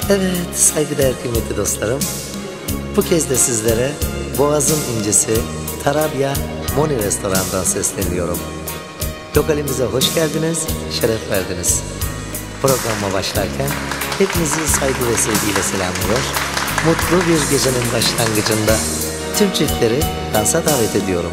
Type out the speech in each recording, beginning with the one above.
Evet, saygıdeğer kıymetli dostlarım, bu kez de sizlere Boğaz'ın incisi Tarabya Moni Restoran'dan sesleniyorum. Lokalimize hoş geldiniz, şeref verdiniz. Programa başlarken hepinizi saygı ve sevgiyle selamlıyor. Mutlu bir gecenin başlangıcında tüm çiftleri dansa davet ediyorum.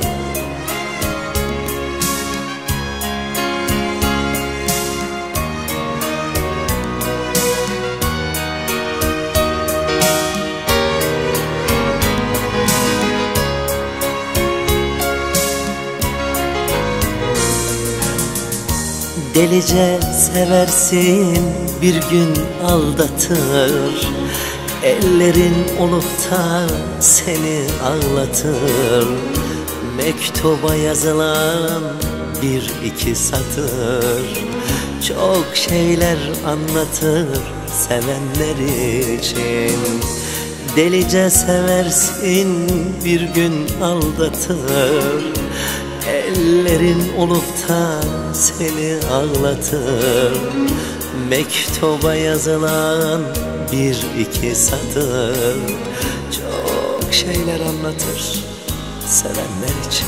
Delice seversin, bir gün aldatır. Ellerin olup da seni ağlatır. Mektuba yazılan bir iki satır çok şeyler anlatır sevenler için. Delice seversin, bir gün aldatır. Ellerin olup da seni ağlatır. Mektuba yazılan bir iki satır çok şeyler anlatır sevenler için.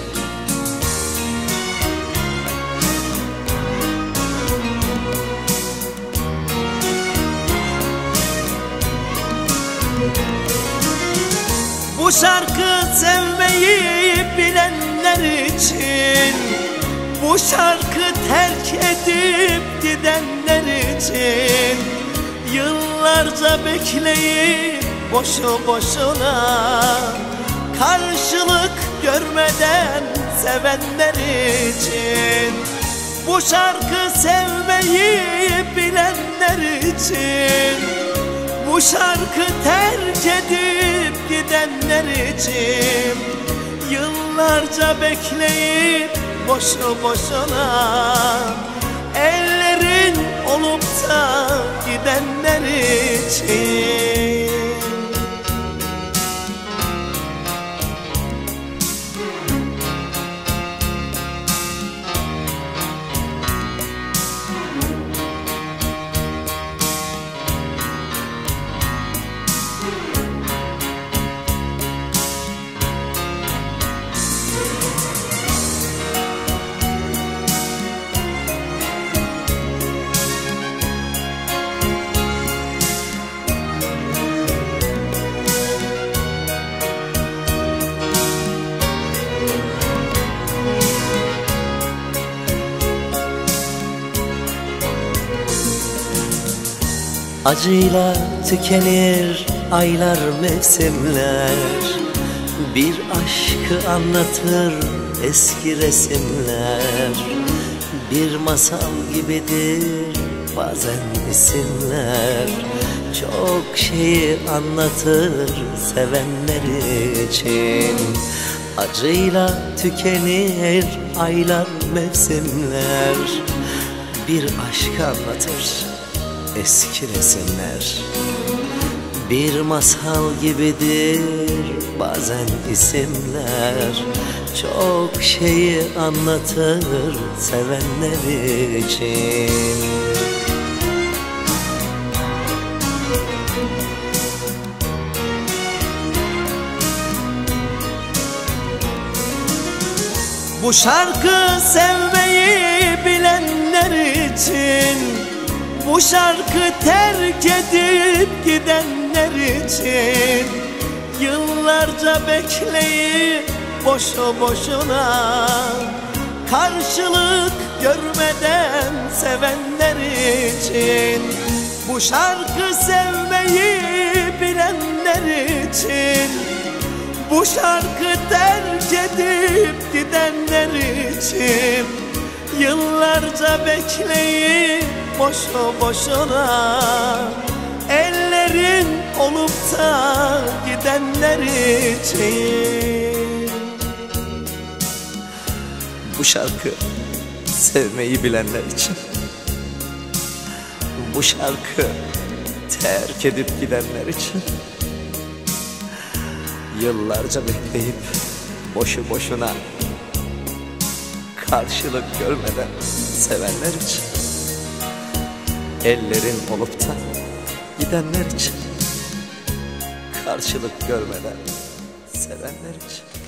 Bu şarkı sevmeyi bilenler için, bu şarkı terk edip gidenler için, yıllarca bekleyip boşu boşuna karşılık görmeden sevenler için. Bu şarkı sevmeyi bilenler için, bu şarkı terk edip gidenler için, yıllarca bekleyip boşu boşuna ellerin olup da gidenler için. Acıyla tükenir aylar, mevsimler. Bir aşkı anlatır eski resimler. Bir masal gibidir bazen isimler. Çok şeyi anlatır sevenler için. Acıyla tükenir aylar, mevsimler. Bir aşkı anlatır eski resimler. Bir masal gibidir bazen isimler. Çok şeyi anlatır sevenler için. Bu şarkı sevmeyi bilenler için, bu şarkı terk edip gidenler için, yıllarca bekleyip boşu boşuna karşılık görmeden sevenler için. Bu şarkı sevmeyi bilenler için, bu şarkı terk edip gidenler için, yıllarca bekleyip boşu boşuna ellerin olup da gidenler için. Bu şarkı sevmeyi bilenler için, bu şarkı terk edip gidenler için, yıllarca bekleyip boşu boşuna karşılık görmeden sevenler için. Ellerin olup da gidenler için, karşılık görmeden sevenler için.